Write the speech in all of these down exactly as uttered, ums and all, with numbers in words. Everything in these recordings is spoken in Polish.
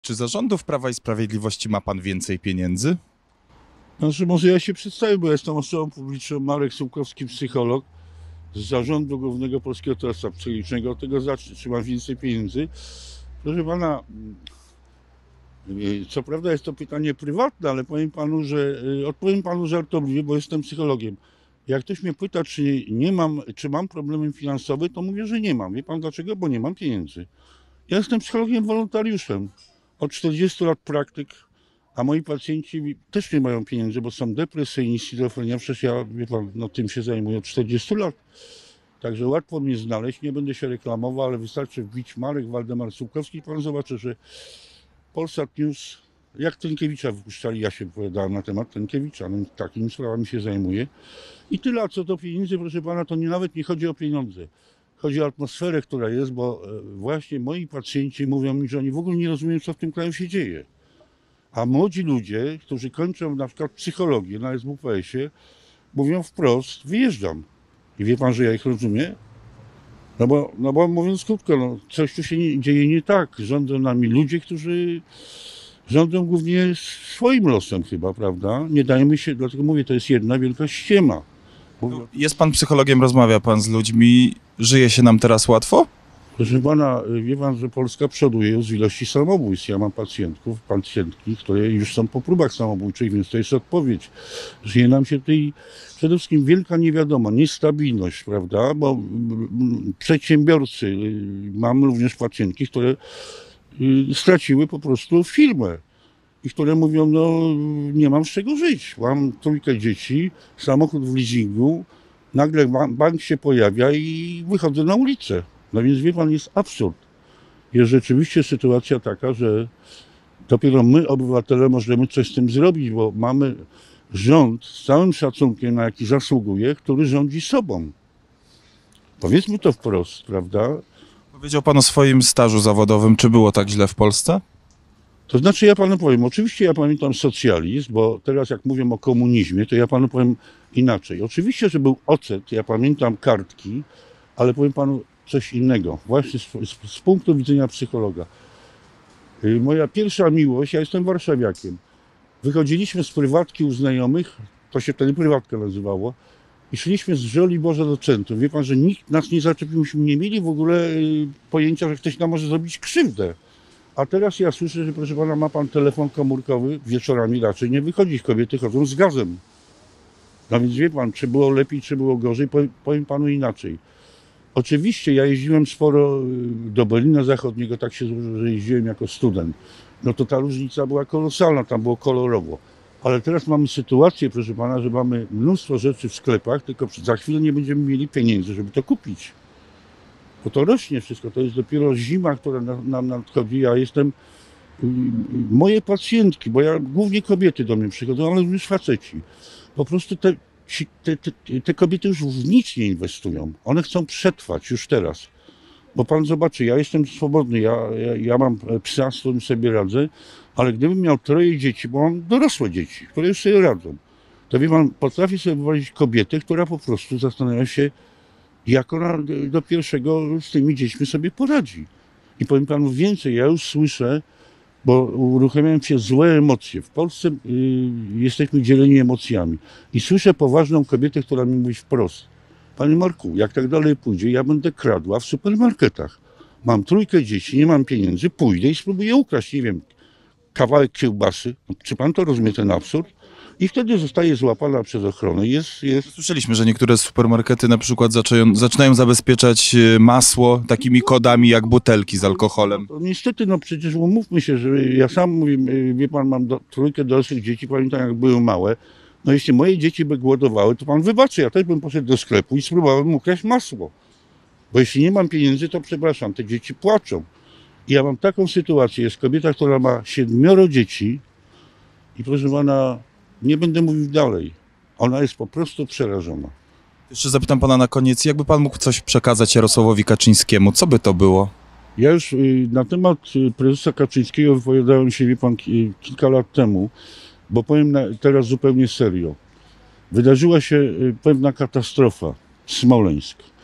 Czy za rządów Prawa i Sprawiedliwości ma pan więcej pieniędzy? Znaczy, może ja się przedstawię, bo ja jestem osobą publiczną, Marek Sułkowski, psycholog z Zarządu Głównego Polskiego Towarzystwa Psychicznego. Od tego zacznę, czy mam więcej pieniędzy. Proszę pana, co prawda jest to pytanie prywatne, ale powiem panu, że odpowiem panu żartobliwie, bo jestem psychologiem. Jak ktoś mnie pyta, czy nie mam, czy mam problemy finansowe, to mówię, że nie mam. Wie pan dlaczego? Bo nie mam pieniędzy. Ja jestem psychologiem wolontariuszem. Od czterdziestu lat praktyk, a moi pacjenci też nie mają pieniędzy, bo są depresyjni, schizofrenia. Przecież ja, wie pan, no, tym się zajmuję od czterdziestu lat. Także łatwo mnie znaleźć, nie będę się reklamował, ale wystarczy wbić Marek Waldemar Sułkowski i pan zobaczy, że Polsat News, jak Trynkiewicza wypuszczali, ja się wypowiadałem na temat Trynkiewicza, no, takimi sprawami się zajmuję. I tyle, a co do pieniędzy, proszę pana, to nie, nawet nie chodzi o pieniądze. Chodzi o atmosferę, która jest, bo właśnie moi pacjenci mówią mi, że oni w ogóle nie rozumieją, co w tym kraju się dzieje. A młodzi ludzie, którzy kończą na przykład psychologię na S W P S-ie, mówią wprost, wyjeżdżam. I wie pan, że ja ich rozumiem? No bo, no bo mówiąc krótko, no, coś tu się nie, dzieje nie tak. Rządzą nami ludzie, którzy rządzą głównie swoim losem chyba, prawda? Nie dajmy się, dlatego mówię, to jest jedna wielka ściema. Mówię, Jest pan psychologiem, rozmawia pan z ludźmi. Żyje się nam teraz łatwo? Proszę pana, wie pan, że Polska przoduje z ilości samobójstw. Ja mam pacjentków, pacjentki, które już są po próbach samobójczych, więc to jest odpowiedź. Żyje nam się tutaj przede wszystkim wielka niewiadoma, niestabilność, prawda? Bo przedsiębiorcy, mam również pacjentki, które straciły po prostu firmę i które mówią, no nie mam z czego żyć. Mam trójkę dzieci, samochód w leasingu, nagle bank się pojawia i wychodzę na ulicę. No więc wie pan, jest absurd. Jest rzeczywiście sytuacja taka, że dopiero my, obywatele, możemy coś z tym zrobić, bo mamy rząd z całym szacunkiem, na jaki zasługuje, który rządzi sobą. Powiedzmy to wprost, prawda? Powiedział pan o swoim stażu zawodowym. Czy było tak źle w Polsce? To znaczy, ja panu powiem, oczywiście ja pamiętam socjalizm, bo teraz jak mówię o komunizmie, to ja panu powiem inaczej. Oczywiście, że był ocet, ja pamiętam kartki, ale powiem panu coś innego, właśnie z, z, z punktu widzenia psychologa. Moja pierwsza miłość, ja jestem warszawiakiem. Wychodziliśmy z prywatki u znajomych, to się wtedy prywatka nazywało, i szliśmy z Żoliborza do centrum. Wie pan, że nikt nas nie zaczepił, myśmy nie mieli w ogóle pojęcia, że ktoś nam może zrobić krzywdę. A teraz ja słyszę, że proszę pana, ma pan telefon komórkowy, wieczorami raczej nie wychodzi, kobiety chodzą z gazem. No więc wie pan, czy było lepiej, czy było gorzej, powiem, powiem panu inaczej. Oczywiście ja jeździłem sporo do Berlina Zachodniego, tak się złożyło, że jeździłem jako student. No to ta różnica była kolosalna, tam było kolorowo. Ale teraz mamy sytuację, proszę pana, że mamy mnóstwo rzeczy w sklepach, tylko za chwilę nie będziemy mieli pieniędzy, żeby to kupić. Bo to rośnie wszystko, to jest dopiero zima, która nam nadchodzi. Ja jestem, moje pacjentki, bo ja głównie kobiety do mnie przychodzą, ale również faceci. Po prostu te, te, te, te kobiety już w nic nie inwestują. One chcą przetrwać już teraz. Bo pan zobaczy, ja jestem swobodny, ja, ja, ja mam psa, z którym sobie radzę, ale gdybym miał troje dzieci, bo mam dorosłe dzieci, które już sobie radzą, to wie pan, potrafię sobie wyobrazić kobietę, która po prostu zastanawia się, jak ona do pierwszego z tymi dziećmi sobie poradzi. I powiem panu więcej, ja już słyszę, bo uruchamiają się złe emocje. W Polsce y, jesteśmy dzieleni emocjami. I słyszę poważną kobietę, która mi mówi wprost: panie Marku, jak tak dalej pójdzie, ja będę kradła w supermarketach. Mam trójkę dzieci, nie mam pieniędzy, pójdę i spróbuję ukraść, nie wiem, kawałek kiełbasy. Czy pan to rozumie, ten absurd? I wtedy zostaje złapana przez ochronę. Jest, jest... Słyszeliśmy, że niektóre supermarkety na przykład zaczynają, zaczynają zabezpieczać masło takimi kodami jak butelki z alkoholem. No, niestety, no przecież umówmy się, że ja sam mówię, wie pan, mam do, trójkę dorosłych dzieci, pamiętam jak były małe. No jeśli moje dzieci by głodowały, to pan wybaczy, ja też bym poszedł do sklepu i spróbowałem ukraść masło. Bo jeśli nie mam pieniędzy, to przepraszam, te dzieci płaczą. I ja mam taką sytuację, jest kobieta, która ma siedmioro dzieci i proszę pana, nie będę mówił dalej. Ona jest po prostu przerażona. Jeszcze zapytam pana na koniec, jakby pan mógł coś przekazać Jarosławowi Kaczyńskiemu, co by to było? Ja już na temat prezesa Kaczyńskiego wypowiadałem się, wie pan, kilka lat temu, bo powiem teraz zupełnie serio. Wydarzyła się pewna katastrofa, Smoleńsk.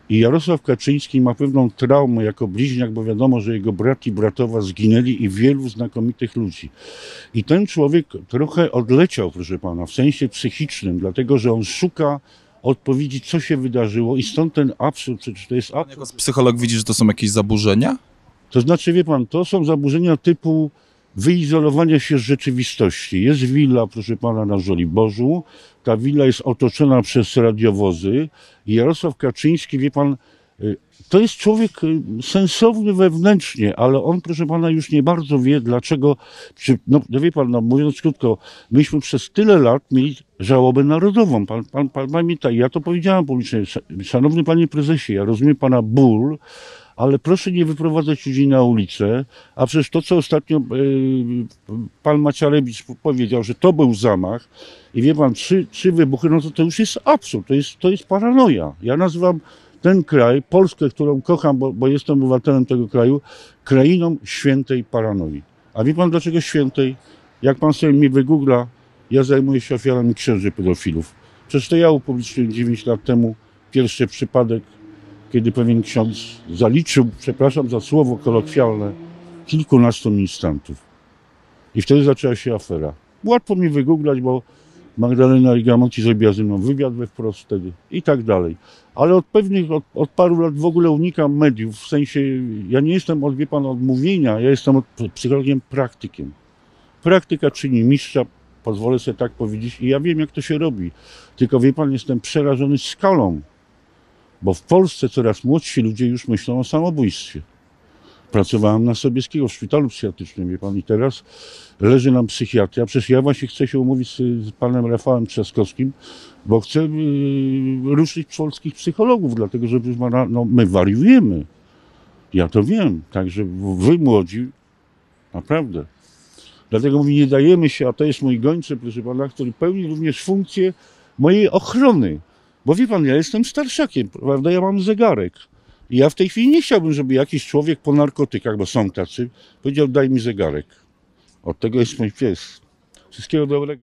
I Jarosław Kaczyński ma pewną traumę jako bliźniak, bo wiadomo, że jego brat i bratowa zginęli i wielu znakomitych ludzi. I ten człowiek trochę odleciał, proszę pana, w sensie psychicznym, dlatego że on szuka odpowiedzi, co się wydarzyło i stąd ten absurd, przecież to jest Jako absurd. psycholog widzi, że to są jakieś zaburzenia? To znaczy, wie pan, to są zaburzenia typu wyizolowania się z rzeczywistości. Jest willa, proszę pana, na Żoliborzu. Ta willa jest otoczona przez radiowozy. I Jarosław Kaczyński, wie pan, y, to jest człowiek y, sensowny wewnętrznie, ale on, proszę pana, już nie bardzo wie, dlaczego. Czy, no, no wie pan, no, mówiąc krótko, myśmy przez tyle lat mieli żałobę narodową. Pan, pan, pan pamięta, ja to powiedziałem publicznie. Szanowny panie prezesie, ja rozumiem pana ból, ale proszę nie wyprowadzać ludzi na ulicę, a przecież to, co ostatnio y, pan Macierewicz powiedział, że to był zamach i wie pan, trzy, trzy wybuchy, no to to już jest absurd, to jest, to jest paranoja. Ja nazywam ten kraj, Polskę, którą kocham, bo, bo jestem obywatelem tego kraju, krainą świętej paranoi. A wie pan dlaczego świętej? Jak pan sobie mnie wygoogla, ja zajmuję się ofiarami księży pedofilów. Przecież to ja upubliczniłem dziewięć lat temu pierwszy przypadek, kiedy pewien ksiądz zaliczył, przepraszam za słowo kolokwialne, kilkunastu ministrantów. I wtedy zaczęła się afera. Łatwo mi wygooglać, bo Magdalena Rigamonti zrobiła ze mną wywiad we Wprost wtedy i tak dalej. Ale od pewnych, od, od paru lat w ogóle unikam mediów, w sensie, ja nie jestem od, wie pan, od mówienia, ja jestem od, psychologiem praktykiem. Praktyka czyni mistrza, pozwolę sobie tak powiedzieć, i ja wiem, jak to się robi. Tylko wie pan, jestem przerażony skalą. Bo w Polsce coraz młodsi ludzie już myślą o samobójstwie. Pracowałem na Sobieskiego w szpitalu psychiatrycznym, wie pan, i teraz leży nam psychiatria. Przecież ja właśnie chcę się umówić z, z panem Rafałem Trzaskowskim, bo chcę yy, ruszyć polskich psychologów, dlatego że no, my wariujemy. Ja to wiem, także wy młodzi, naprawdę. Dlatego mówię, nie dajemy się, a to jest mój gończy, proszę pana, który pełni również funkcję mojej ochrony. Bo wie pan, ja jestem starszakiem, prawda, ja mam zegarek. I ja w tej chwili nie chciałbym, żeby jakiś człowiek po narkotykach, bo są tacy, powiedział, daj mi zegarek. Od tego jest mój pies. Wszystkiego dobrego.